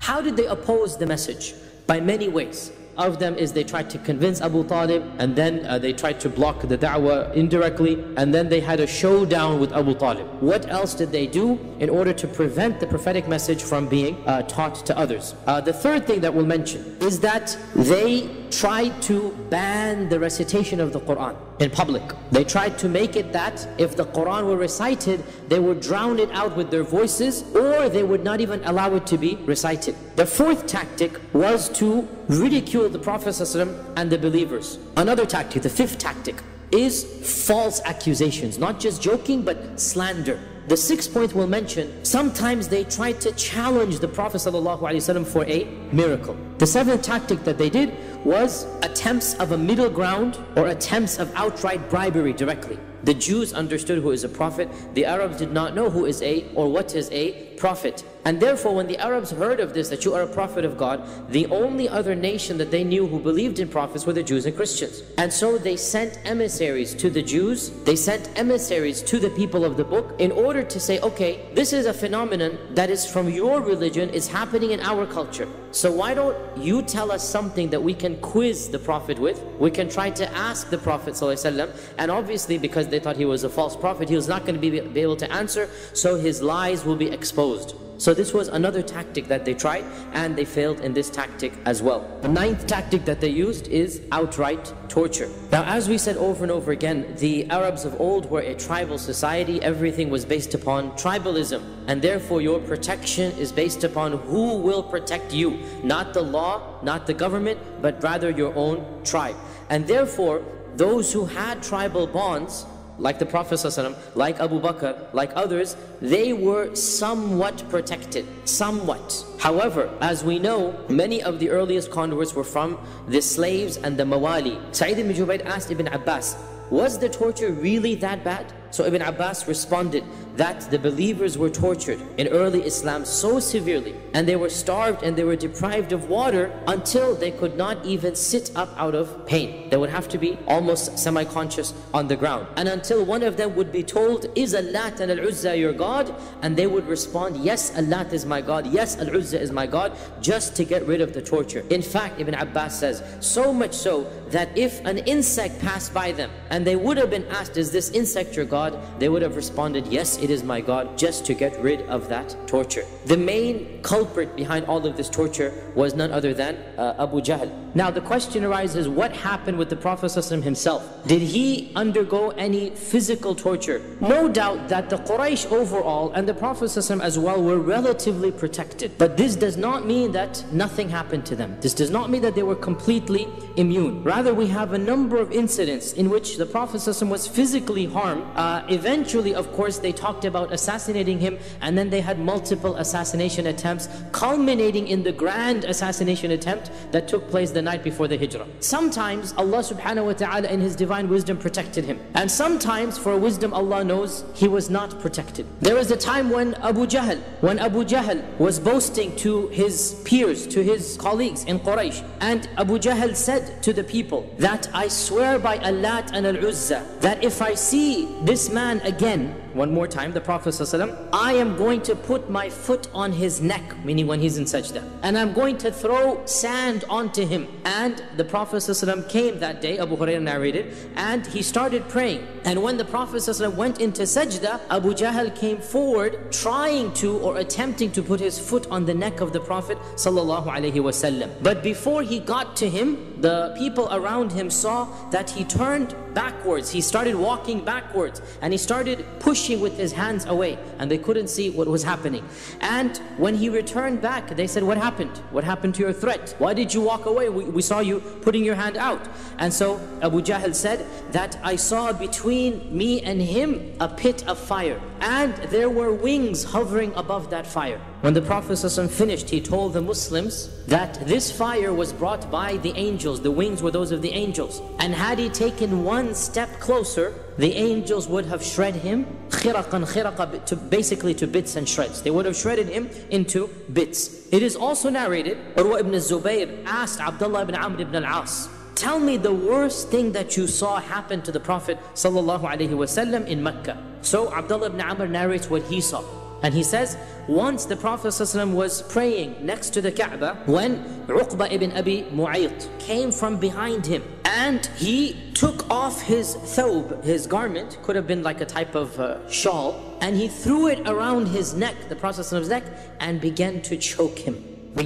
How did they oppose the message? By many ways. Of them is they tried to convince Abu Talib, and then they tried to block the da'wah indirectly, and then they had a showdown with Abu Talib. What else did they do in order to prevent the prophetic message from being taught to others? The third thing that we'll mention is that they tried to ban the recitation of the Quran in public. They tried to make it that if the Quran were recited, they would drown it out with their voices, or they would not even allow it to be recited. The fourth tactic was to ridicule the Prophet ﷺ and the believers. Another tactic, the fifth tactic, is false accusations, not just joking but slander. The sixth point we'll mention, sometimes they tried to challenge the Prophet ﷺ for a miracle. The seventh tactic that they did was attempts of a middle ground, or attempts of outright bribery directly. The Jews understood who is a prophet. The Arabs did not know who is or what is a prophet. And therefore, when the Arabs heard of this, that you are a prophet of God, the only other nation that they knew who believed in prophets were the Jews and Christians. And so they sent emissaries to the Jews, they sent emissaries to the people of the book in order to say, okay, this is a phenomenon that is from your religion, is happening in our culture. So why don't you tell us something that we can quiz the Prophet with? We can try to ask the Prophet ﷺ, and obviously because they thought he was a false prophet, he was not going to be able to answer, so his lies will be exposed. So this was another tactic that they tried, and they failed in this tactic as well. The ninth tactic that they used is outright torture. Now, as we said over and over again, the Arabs of old were a tribal society. Everything was based upon tribalism, and therefore your protection is based upon who will protect you. Not the law, not the government, but rather your own tribe. And therefore, those who had tribal bonds, like the Prophet ﷺ, like Abu Bakr, like others, they were somewhat protected, somewhat. However, as we know, many of the earliest converts were from the slaves and the mawali. Sa'id ibn Jubayr asked Ibn Abbas, was the torture really that bad? So Ibn Abbas responded that the believers were tortured in early Islam so severely, and they were starved and they were deprived of water until they could not even sit up out of pain. They would have to be almost semi-conscious on the ground. And until one of them would be told, is Allat and Al-Uzza your God? And they would respond, yes, Allat is my God, yes, Al-Uzza is my God, just to get rid of the torture. In fact, Ibn Abbas says, so much so that if an insect passed by them and they would have been asked, is this insect your God? They would have responded, yes, it is my God, just to get rid of that torture. The main culprit behind all of this torture was none other than Abu Jahl. Now the question arises, what happened with the Prophet ﷺ himself? Did he undergo any physical torture? No doubt that the Quraysh overall and the Prophet ﷺ as well were relatively protected. But this does not mean that nothing happened to them. This does not mean that they were completely immune. Rather, we have a number of incidents in which the Prophet ﷺ was physically harmed. Eventually, of course, they talked about assassinating him, and then they had multiple assassination attempts, culminating in the grand assassination attempt that took place the night before the Hijrah. Sometimes Allah subhanahu wa ta'ala in His divine wisdom protected him, and sometimes for wisdom Allah knows he was not protected. There was a time when Abu Jahl was boasting to his peers, to his colleagues in Quraysh, and Abu Jahl said to the people that I swear by Allat and Al-Uzza that if I see this man again, one more time, the Prophet ﷺ, I am going to put my foot on his neck, meaning when he's in sajda, and I'm going to throw sand onto him. And the Prophet ﷺ came that day, Abu Hurairah narrated, and he started praying. And when the Prophet ﷺ went into sajda, Abu Jahl came forward trying to or attempting to put his foot on the neck of the Prophet ﷺ. But before he got to him, the people around him saw that he turned backwards. He started walking backwards, and he started pushing with his hands away, and they couldn't see what was happening. And when he returned back, they said, what happened? What happened to your threat? Why did you walk away? We saw you putting your hand out. And so Abu Jahl said that I saw between me and him a pit of fire, and there were wings hovering above that fire. When the Prophet ﷺ finished, he told the Muslims that this fire was brought by the angels. The wings were those of the angels. And had he taken one step closer, the angels would have shred him, basically to bits and shreds. They would have shredded him into bits. It is also narrated, Urwa ibn Zubayr asked Abdullah ibn Amr ibn al-As, tell me the worst thing that you saw happen to the Prophet ﷺ in Mecca. So Abdullah ibn Amr narrates what he saw. And he says, once the Prophet ﷺ was praying next to the Kaaba, when Uqba ibn Abi Mu'ayt came from behind him, and he took off his thawb, his garment, could have been like a type of shawl, and he threw it around his neck, the Prophet ﷺ's neck, and began to choke him.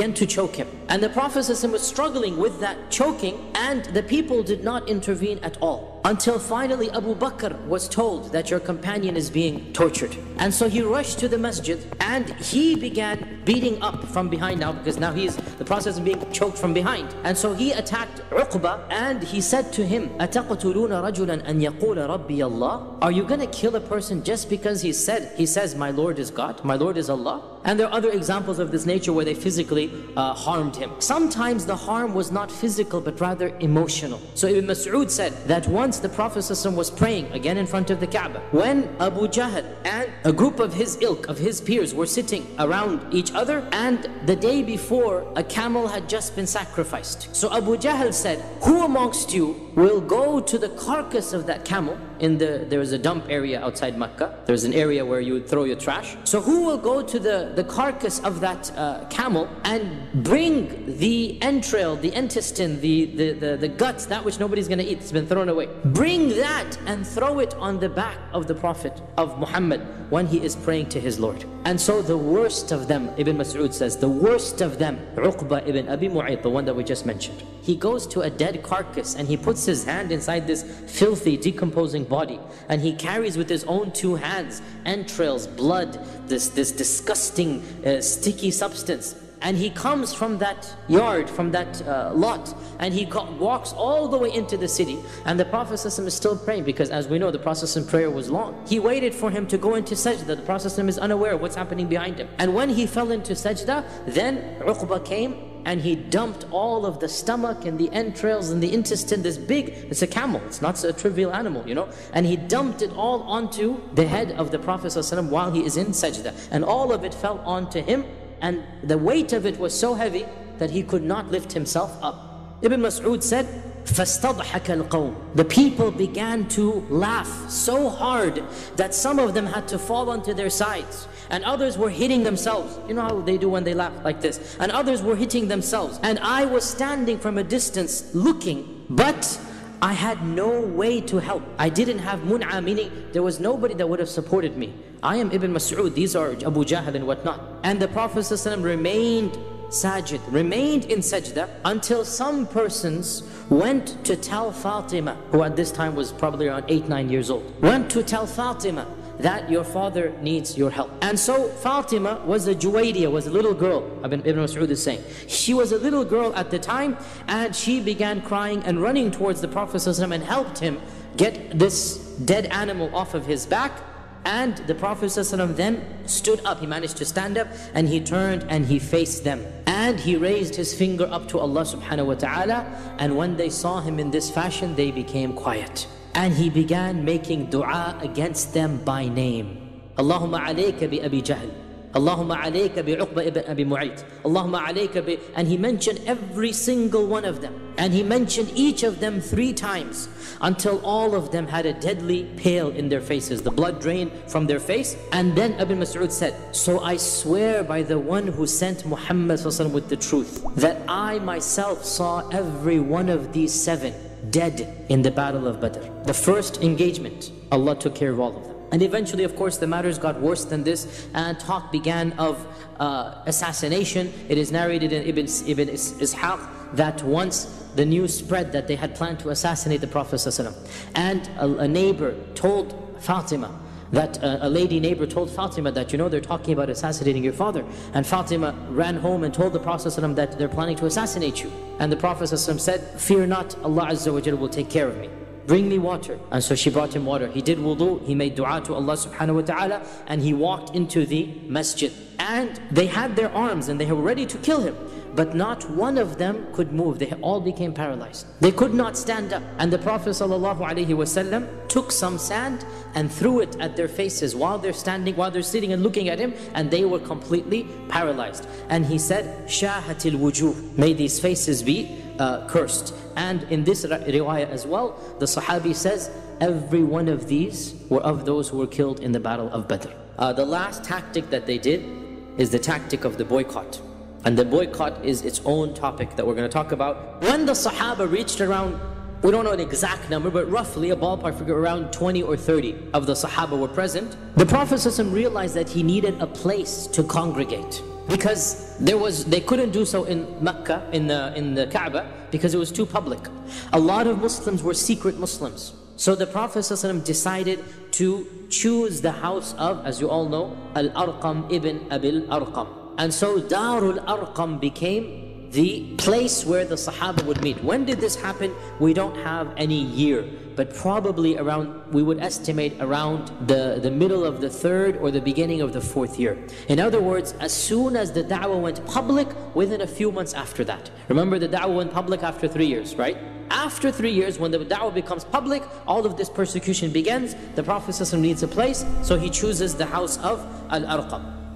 And the Prophet ﷺ was struggling with that choking, and the people did not intervene at all. Until finally Abu Bakr was told that your companion is being tortured. And so he rushed to the masjid and he began beating up from behind now, because now the process of being choked from behind. And so he attacked Uqba and he said to him, أَتَقْتُلُونَ رَجُلًا أَنْ يَقُولَ رَبِّيَ اللَّهِ? Are you going to kill a person just because he says, my Lord is God, my Lord is Allah? And there are other examples of this nature where they physically harmed him. Sometimes the harm was not physical but rather emotional. So Ibn Mas'ud said that once the Prophet ﷺ was praying again in front of the Kaaba, when Abu Jahl and a group of his ilk, of his peers, were sitting around each other, and the day before a camel had just been sacrificed. So Abu Jahl said, who amongst you will go to the carcass of that camel? There is a dump area outside Mecca. There's an area where you would throw your trash. So who will go to the carcass of that camel and bring the entrail, the intestine, the guts, that which nobody's going to eat, it's been thrown away. Bring that and throw it on the back of the Prophet of Muhammad when he is praying to his Lord. And so the worst of them, Ibn Mas'ud says, the worst of them, Uqba ibn Abi Mu'ayt, the one that we just mentioned. He goes to a dead carcass and he puts his hand inside this filthy, decomposing body, and he carries with his own two hands entrails, blood, this disgusting sticky substance, and he comes from that yard, from that lot, and he walks all the way into the city, and the Prophet ﷺ is still praying, because as we know, the Prophet ﷺ's prayer was long. He waited for him to go into sajda. The Prophet ﷺ is unaware of what's happening behind him, and when he fell into sajda, then Uqba came and he dumped all of the stomach and the entrails and the intestine, it's a camel, it's not a trivial animal, and he dumped it all onto the head of the Prophet ﷺ while he is in sajda, and all of it fell onto him, and the weight of it was so heavy that he could not lift himself up. Ibn Mas'ud said, فَاسْتَضْحَكَ الْقَوْمِ. The people began to laugh so hard that some of them had to fall onto their sides, and others were hitting themselves. You know how they do when they laugh like this? And others were hitting themselves. And I was standing from a distance looking, but I had no way to help. I didn't have mun'a, meaning there was nobody that would have supported me. I am Ibn Mas'ud, these are Abu Jahl and whatnot. And the Prophet ﷺ remained sajid, remained in sajda, until some persons went to tell Fatima, who at this time was probably around 8-9 years old, went to tell Fatima that your father needs your help. And so Fatima was a Juwaydiyah, was a little girl, Ibn Mas'ud is saying. She was a little girl at the time, and she began crying and running towards the Prophet ﷺ and helped him get this dead animal off of his back. And the Prophet ﷺ then stood up, he managed to stand up, and he turned and he faced them. And he raised his finger up to Allah subhanahu wa ta'ala, and when they saw him in this fashion, they became quiet. And he began making dua against them by name. Allahumma alayka bi Abi Jahl. Allahumma alayka bi Uqba ibn Abi Mu'ayt. Allahumma alayka bi... And he mentioned every single one of them. And he mentioned each of them 3 times, until all of them had a deadly pale in their faces. The blood drained from their face. And then Ibn Mas'ud said, so I swear by the one who sent Muhammad with the truth, that I myself saw every one of these 7 dead in the battle of Badr. The first engagement, Allah took care of all of them. And eventually, of course, the matters got worse than this, and talk began of assassination. It is narrated in Ibn Ishaq that once the news spread that they had planned to assassinate the Prophet ﷺ, and a neighbor told Fatima, that a lady neighbor told Fatima that, they're talking about assassinating your father. And Fatima ran home and told the Prophet ﷺ that they're planning to assassinate you. And the Prophet ﷺ said, fear not, Allah Azza wa Jalla will take care of me. Bring me water. And so she brought him water. He did wudu, he made dua to Allah subhanahu wa ta'ala, and he walked into the masjid. And they had their arms and they were ready to kill him, but not one of them could move. They all became paralyzed. They could not stand up. And the Prophet ﷺ took some sand and threw it at their faces while they're sitting and looking at him, and they were completely paralyzed. And he said, Shahatil wujuh, may these faces be cursed. And in this riwayah as well, the Sahabi says, every one of these were of those who were killed in the battle of Badr. The last tactic that they did is the tactic of the boycott. And the boycott is its own topic that we're going to talk about. When the Sahaba reached around, we don't know an exact number, but roughly a ballpark figure, around 20 or 30 of the Sahaba were present, the Prophet ﷺ realized that he needed a place to congregate. Because they couldn't do so in Mecca, in the Kaaba, because it was too public. A lot of Muslims were secret Muslims. So the Prophet ﷺ decided to choose the house of, as you all know, Al-Arqam ibn Abil Arqam. And so Darul Arqam became the place where the Sahaba would meet. When did this happen? We don't have any year, but probably around, we would estimate around the middle of the 3rd or the beginning of the 4th year. In other words, as soon as the da'wah went public, within a few months after that. Remember, the da'wah went public after 3 years, right? After 3 years, when the da'wah becomes public, all of this persecution begins. The Prophet ﷺ needs a place, so he chooses the house of Al-Arqam.